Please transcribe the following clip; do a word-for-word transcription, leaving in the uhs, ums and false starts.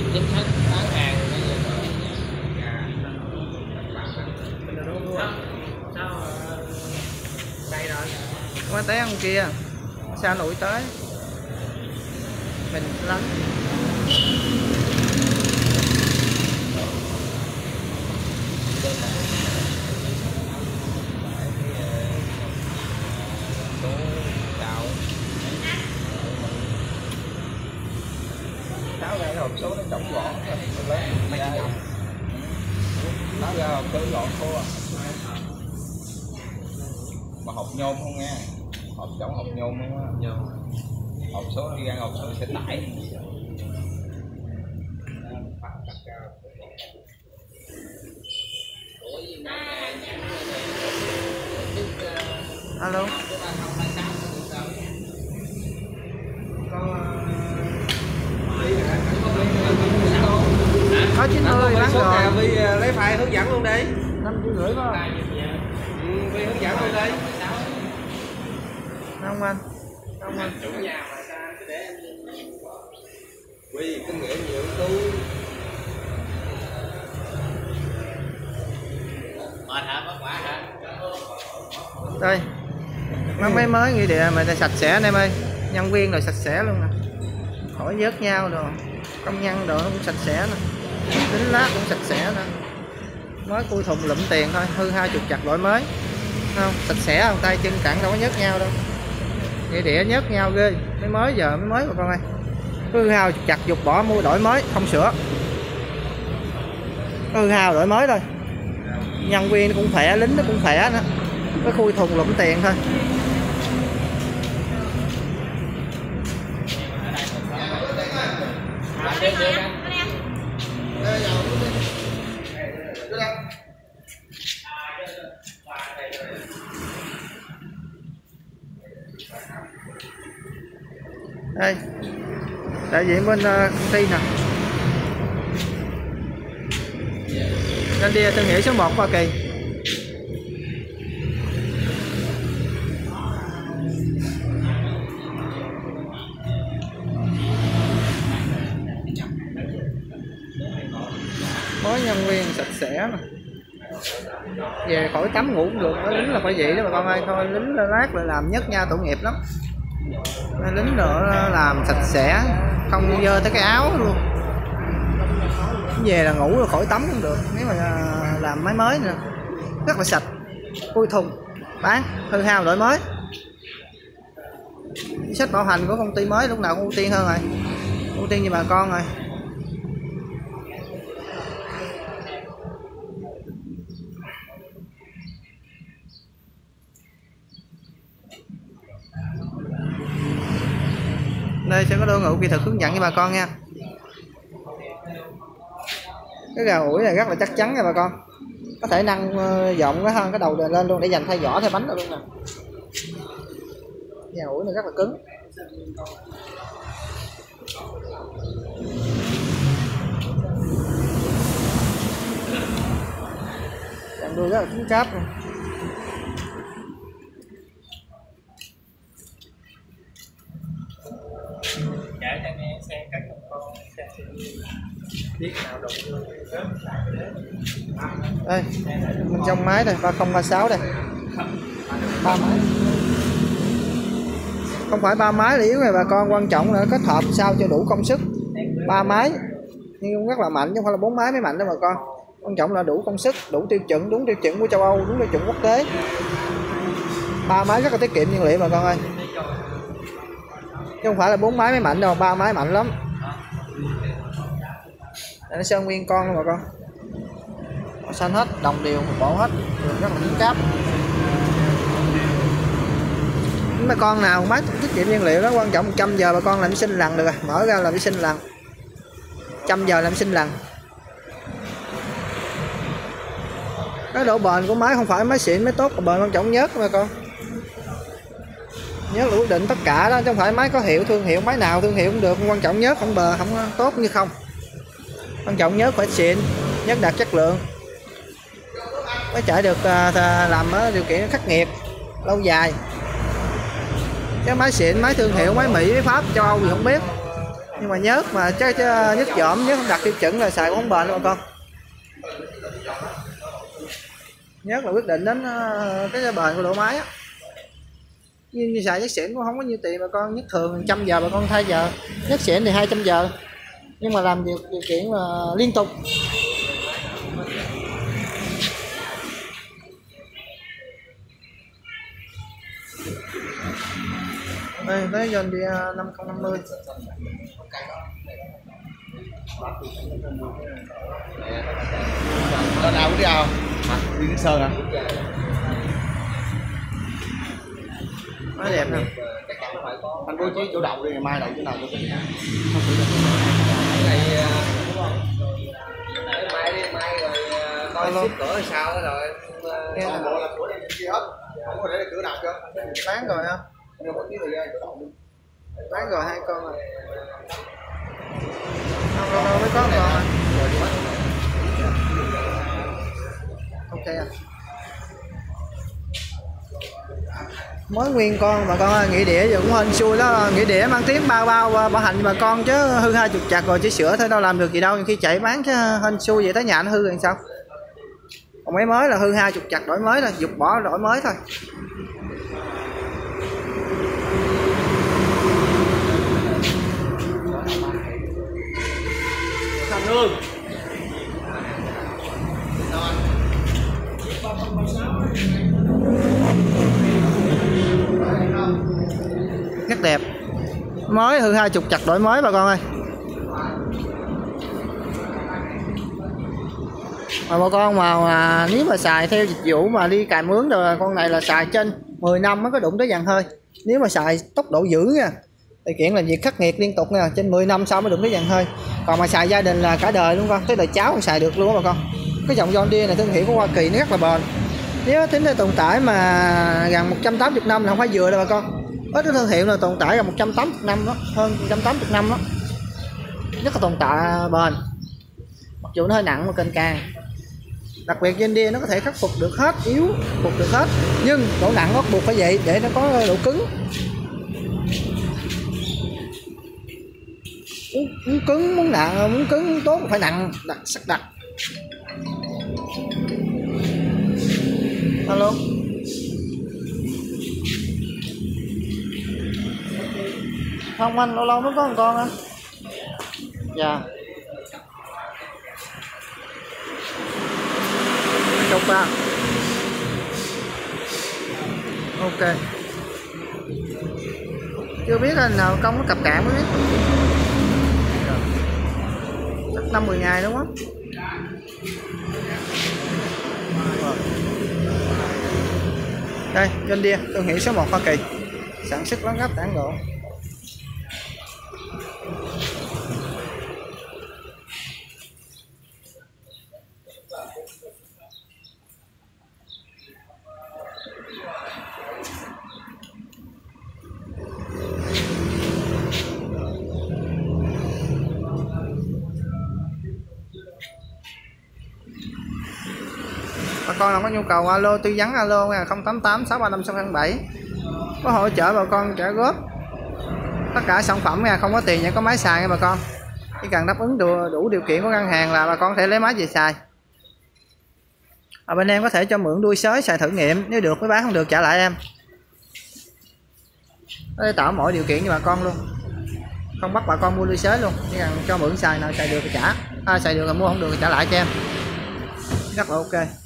chính sách bán hàng bây giờ sao đây rồi qua té ông kia sao lụi tới mình lắm. tháo ra hộp số nó trống gọn lớn tháo ra hộp số gọn khô à. Mà hộp nhôm không nghe, hộp trống hộp nhôm không á, hộp số đi ra hộp số sẽ tải. Alo. Có chín mươi bán rồi. Vi lấy file hướng dẫn luôn đi. năm triệu rưỡi có. Vi hướng dẫn luôn đi. Không anh. Không anh. Chủ nhà mà sao để em Vi kinh nghiệm nhiều tu. Mệt hả? Vất vả hả? Đây. Mấy máy mới nghỉ địa mà sạch sẽ anh em ơi. Nhân viên rồi sạch sẽ luôn nè. Khỏi vớt nhau rồi. Công nhân đồ nó cũng sạch sẽ nè. Đính lát cũng sạch sẽ nè. Mới cui thùng lụm tiền thôi, hư hai chục chặt loại mới. Không, sạch sẽ không, tay chân cẳng đâu có nhớt nhau đâu. Nghỉ địa nhớt nhau ghê. Mới mới giờ mới mới mà con ơi. Hư hao chặt dục bỏ mua đổi mới, không sửa. Hư hao đổi mới thôi. Nhân viên nó cũng khỏe, lính nó cũng khỏe nữa. Cái khui thùng lụm tiền thôi. Đây, đại diện bên uh, công ty nè. Nên đi thương hiệu số một Hoa Kỳ. Mới nhân viên sạch sẽ nè. Về khỏi tắm ngủ cũng được, nói lính là phải vậy đó bà con ơi, thôi lính lát lại làm nhất nha, tội nghiệp lắm. Lính nữa làm sạch sẽ, không dơ tới cái áo luôn. Về là ngủ rồi khỏi tắm cũng được, nếu mà làm máy mới nè, rất là sạch. Khui thùng, bán, hư hao đổi mới. Chính sách bảo hành của công ty mới lúc nào cũng ưu tiên hơn rồi, ưu tiên cho bà con rồi. Đây sẽ có đội ngũ kỹ thuật hướng dẫn cho bà con nha. Cái gà ủi này rất là chắc chắn nha bà con. Có thể nâng rộng cái hơn cái đầu lên luôn để dành thay vỏ thay bánh được luôn nè. Gà ủi này rất là cứng. Dàn đuôi rất là cứng cáp nè. Để cho nghe xem các con biết nào đụng đây bên trong máy đây ba không ba sáu đây, ba máy, không phải ba máy là yếu này bà con, quan trọng là kết hợp sao cho đủ công sức. Ba máy nhưng rất là mạnh chứ không phải là bốn máy mới mạnh đâu bà con, quan trọng là đủ công sức, đủ tiêu chuẩn, đúng tiêu chuẩn của châu Âu, đúng tiêu chuẩn quốc tế. Ba máy rất là tiết kiệm nhiên liệu bà con ơi, chứ không phải là bốn máy mới mạnh đâu, ba máy mạnh lắm. Đây, nó sơn nguyên con luôn bà con, nó xanh hết, đồng đều một bộ hết, rất là cứng cáp. Mấy con nào máy tiết kiệm nhiên liệu đó, quan trọng một trăm giờ bà con làm sinh lần được rồi, mở ra làm sinh lần, trăm giờ làm sinh lần. Cái độ bền của máy không phải máy xịn máy tốt, bền quan trọng nhất bà con. Nhớ là quyết định tất cả đó, chứ không phải máy có hiệu thương hiệu, máy nào thương hiệu cũng được, quan trọng nhất không bờ không tốt như không. Quan trọng nhất phải xịn, nhất đạt chất lượng, mới chạy được làm ở điều kiện khắc nghiệt lâu dài. Cái máy xịn, máy thương hiệu, máy Mỹ, máy Pháp, châu Âu gì không biết, Nhưng mà nhớt mà chứ, chứ nhớt dỏm, nhớt không đặt tiêu chuẩn là xài cũng không bền luôn bà con. Nhớt là quyết định đến cái bền của độ máy á. Nhưng như xài nhớt xịn cũng không có nhiêu tiền bà con. Nhớt thường một trăm giờ bà con thay giờ, nhớt xịn thì hai trăm giờ, nhưng mà làm điều, điều kiện mà liên tục. Đây tới John Deere năm không năm không. Lên nào cũng đi ao đi đến Sơn hả? Nó đẹp nè. Anh bố trí chỗ đậu đi, ngày mai đậu chỗ nào cho mình. Mai đi, mai rồi coi ship cửa sao rồi. Toàn bộ là cửa đây kia hết. Không có để cửa nào chứ. Bán rồi hả? Nhưng mà tí thời gian chỗ đậu đi. Bán rồi hai con rồi. Không đâu đâu mới có con à. Ok à. Mới nguyên con bà con ơi, nghĩa đĩa giờ cũng hên xui đó, nghĩa đĩa mang tiếng bao bao bảo hành bà con chứ hư hai chục chặt rồi chỉ sửa thôi đâu làm được gì đâu, khi chạy bán chứ hên xui vậy tới nhà nó hư rồi sao. Còn mấy mới là hư hai chục chặt đổi mới là dục bỏ đổi mới thôi. Thành Hương. Rất đẹp. Mới hư hai chục chặt đổi mới bà con ơi. Mà bà con mà, mà nếu mà xài theo dịch vụ mà đi cài mướn rồi con này là xài trên mười năm mới có đụng tới dàn hơi. Nếu mà xài tốc độ dữ nha, thì kiện làm việc khắc nghiệt liên tục nha, trên mười năm sau mới đụng tới dàn hơi. Còn mà xài gia đình là cả đời luôn con, tới đời cháu còn xài được luôn bà con. Cái dòng John Deere này thương hiệu của Hoa Kỳ nó rất là bền. Nếu tính tới tồn tại mà gần một trăm tám mươi năm là không phải vừa đâu bà con. Ít cái thương hiệu là tồn tại gần một trăm tám mươi năm đó, hơn một trăm tám mươi năm đó. Rất là tồn tại bền. Mặc dù nó hơi nặng mà kênh càng. Đặc biệt John Deere nó có thể khắc phục được hết, yếu phục được hết, nhưng độ nặng bắt buộc phải vậy để nó có độ cứng. Muốn, muốn cứng, muốn nặng, muốn cứng, muốn tốt phải nặng, đặt sắc đặt. Alo. Không anh, lâu lâu mới có một con anh. Dạ. Chục ra. Ok. Chưa biết anh nào công nó cặp cạn mới biết. Chắc năm mười ngày đúng không? Đây, John Deere, thương hiệu số một Hoa Kỳ. Sản xuất lắp ráp tản độ. Bà con nào có nhu cầu alo tư vấn alo nha, không tám tám sáu ba năm sáu không bảy. Có hỗ trợ bà con trả góp tất cả sản phẩm nha, không có tiền nhưng có máy xài nha bà con. Chỉ cần đáp ứng đủ, đủ điều kiện của ngân hàng là bà con thể lấy máy về xài. Ở bên em có thể cho mượn đuôi sới xài thử nghiệm, nếu được mới bán, không được trả lại em. Để tạo mọi điều kiện cho bà con luôn, không bắt bà con mua đuôi sới luôn, chỉ cần cho mượn xài nào xài được thì trả, à, xài được là mua, không được thì trả lại cho em. Rất là ok.